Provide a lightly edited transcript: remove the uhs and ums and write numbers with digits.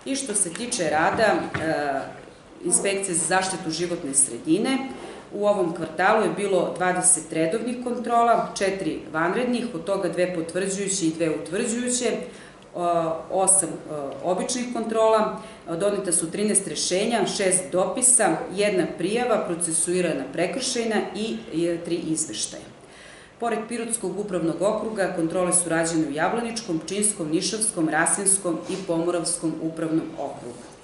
I što se tiče rada Inspekcije za zaštitu životne sredine, u ovom kvartalu je bilo 20 redovnih kontrola, 4 vanrednih, od toga 2 potvrđujuće i 2 utvrđujuće, 8 običnih kontrola, doneta su 13 rešenja, 6 dopisa, 1 prijava, procesuirana prekršajna i 3 izveštaja. Pored Pirotskog upravnog okruga, kontrole su rađene u Jablaničkom, Pčinjskom, Nišavskom, Rasinskom i Pomoravskom upravnom okrugu.